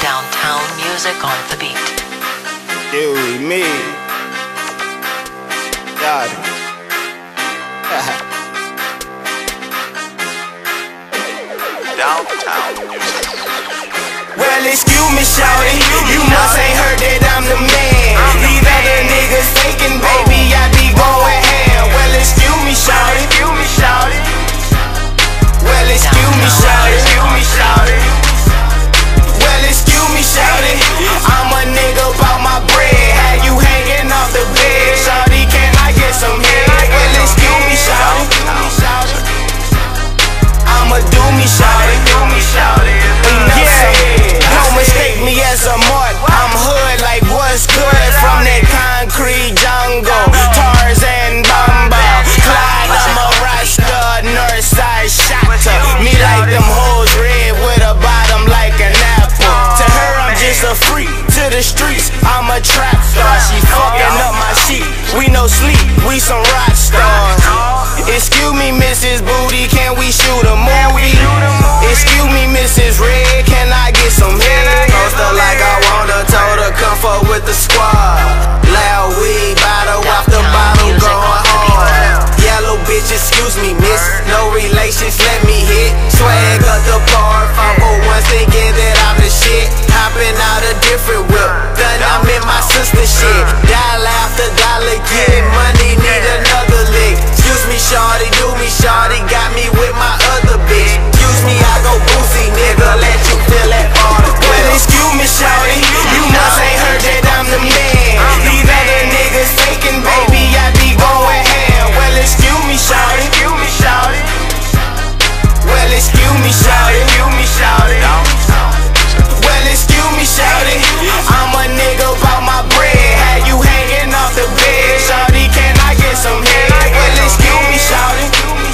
Downtown music on the beat. You, me. Got it. Downtown music. Well, excuse me, shawty, you must ain't heard that I'm the man. These other niggas faking, baby, I be going ham. Well, excuse me, shawty. Well, excuse me, shawty. Well, excuse me, shawty. I'm a nigga about my bread. Had you hanging off the bed, shawty, can I get some head? Well, excuse me, shawty. I'ma do me, shawty. Don't mistake me as a mark. I'm hood like what's good from that concrete jungle. Tarzan Bamba, Clyde, I'm a Rasta, Northside shotter. Me like them hoes red with a bottom like an apple. To her I'm just a freak, to the streets I'm a trap star. She fucking up my sheet, we no sleep, we some rock stars. Excuse me, Mrs. Booty, can we shoot a movie? Excuse me, Mrs. Red, can I get some head? Poster like I wanna, told her come fuck with the squad. Loud weed, bottle off the bottle, going hard. Yellow bitch, excuse me, miss, no relations, let me hit. Swag up the bar, 501 thinking that I'm the shit. Hopping out a different whip, then I'm in my sister shit. Dollar after dollar, get money, need another lick. Excuse me, shawty, do me, shawty, got me with my other bitch. Excuse me, I go boozy, nigga, let you feel that ball. Well, excuse me, shawty, you must ain't heard that I'm the man. These other niggas faking, baby, I be going ham. Well, excuse me, shawty. Well, excuse me, shawty. Well, excuse me, shawty, I'm a nigga about my bread. Had you hanging off the bed, shawty, can I get some head? Well, excuse me, shawty.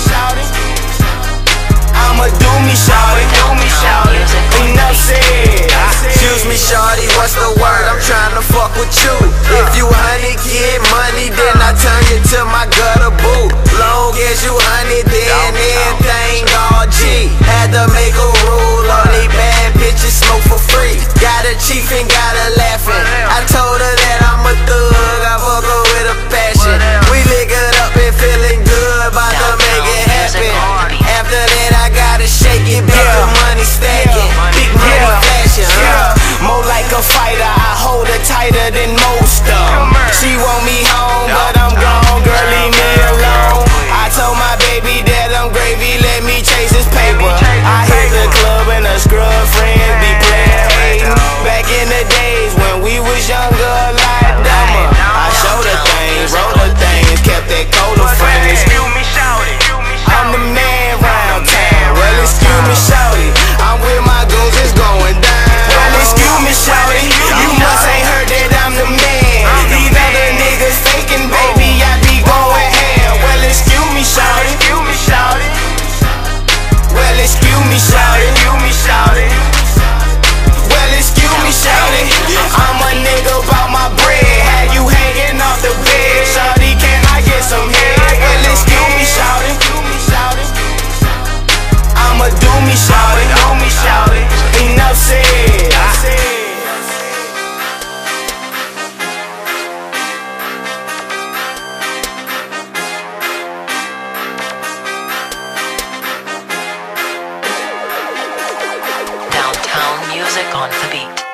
I'ma do me, shawty. Enough said. Excuse me, shawty, what's the word? I'm trying to fuck with you. If you honey, get money, then I turn you to my gutter boo. Long as you honey, then everything all G. Had to make a rule on these bad bitches, smoke for free. Got a chief and got her laughing. I told her that I'm a thug, I fuck her with a passion. We liquored up and feeling good, about to make it happen. After that I gotta shake it, big money stacking, big money flashing. More like a fighter, I hold her tighter than most of them. She want me home, but I'm gone, girl, leave me alone. I told my baby that I'm gravy, let me chase his paper. I hit the club and her scrub friends be playing hating. Back in the days when we was younger, a lot dumber. I showed her things, wrote her things, kept that cola frame. I'm the man round town. Well, excuse me, shawty, I'm with my goons, it's going down. Well, excuse me, shawty, you must ain't heard that I'm the man. These other niggas faking, baby, I be going ham. Well, excuse me, shawty. Well, excuse me, shawty. Well, excuse me, shawty, I'm a nigga about my bread. Had you hanging off the bed, shawty, can I get some head? Well, excuse me, shawty. I'ma do me, shawty. Enough said. Downtown music on the beat.